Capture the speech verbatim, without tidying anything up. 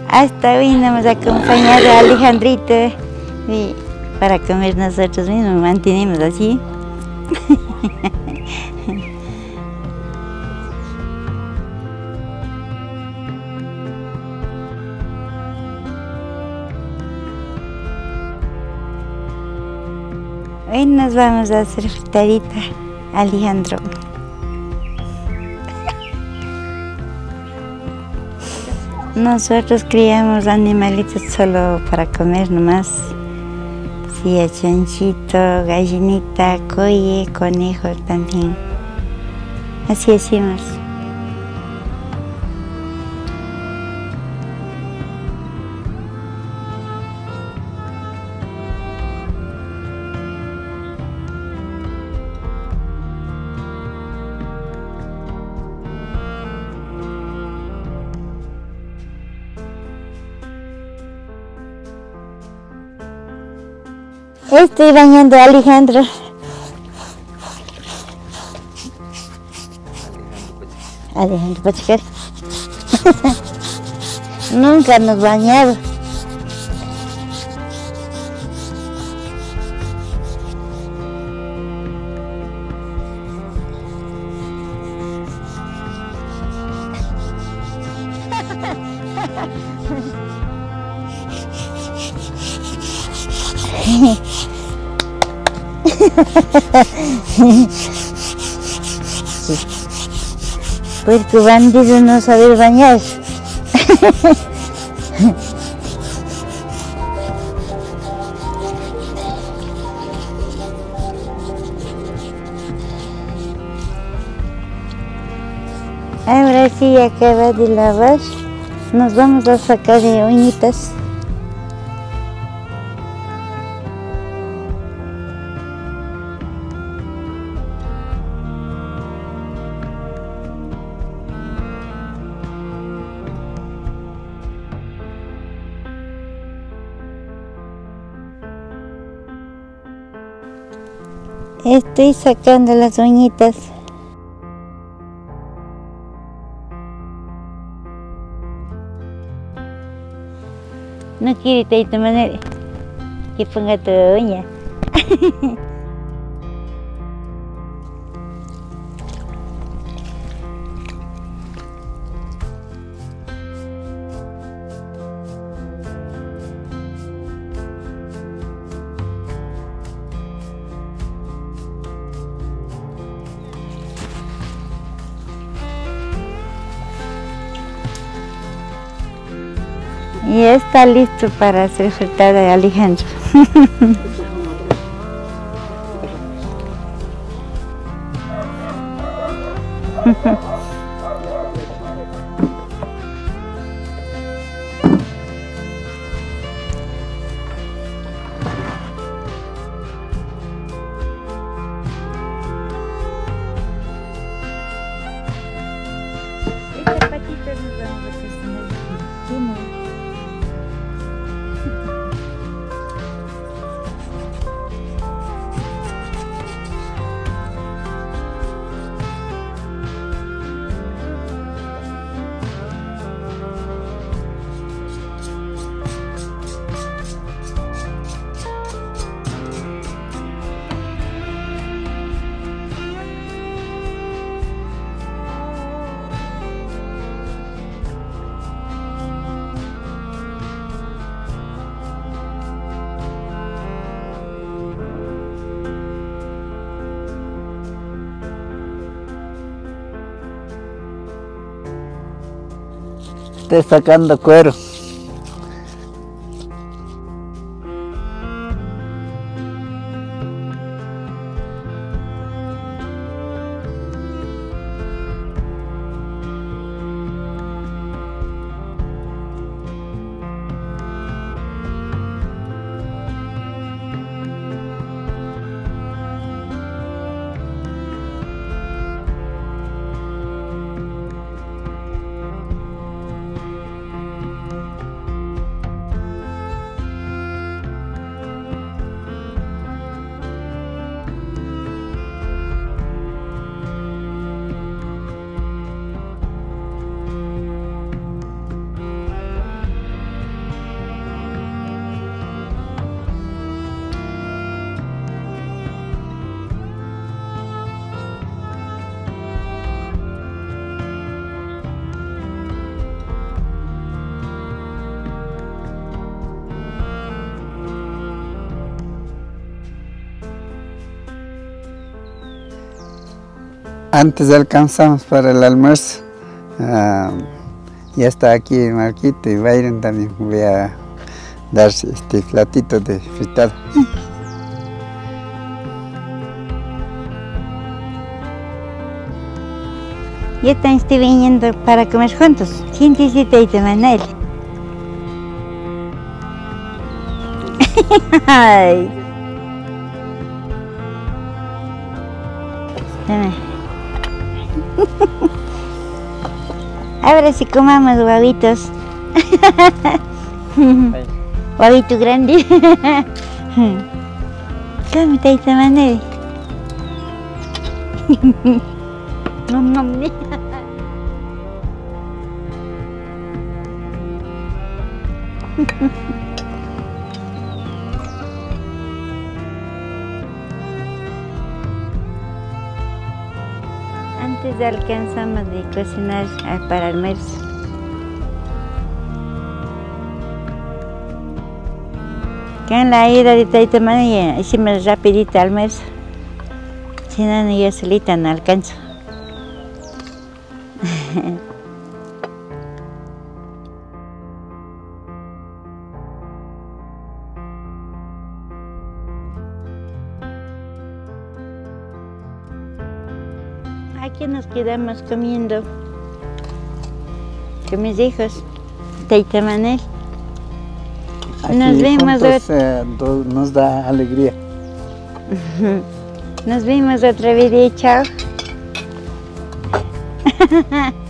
Hasta hoy nos hemos acompañado a Alejandrito y para comer nosotros mismos, mantenemos así. Hoy nos vamos a hacer fritadita, Alejandro. Nosotros criamos animalitos solo para comer nomás. Sí, chanchito, gallinita, coye, conejo también. Así hacemos. Estoy bañando a Alejandro. Alejandro Pacheco. Nunca nos bañado. Porque bandido no sabe bañar. Ahora sí, acaba de lavar, nos vamos a sacar de uñitas. Estoy sacando las uñitas. No quiere de esta manera que ponga tu uña. Y está listo para hacer fritada de Alejandro. Estas patitas nos vamos a cocinar. Estoy sacando cuero. Antes alcanzamos para el almuerzo. Uh, ya está aquí Marquito y Byron también. Voy a dar este platito de fritado. Ya están estoy viniendo para comer juntos. Siéntese y Manuel. Ay. Ahora sí comamos huevitos. Huevito grande. Come, Taita Manuel. Nom nom. Antes alcanzamos de cocinar para almuerzo. Con la ida de Taita Manuel hicimos rapidito almuerzo. Si no, yo solita no alcanzo. Aquí nos quedamos comiendo con mis hijos, Taita Manuel. Nos vemos juntos, eh, nos da alegría. Nos vemos otra vez, chao.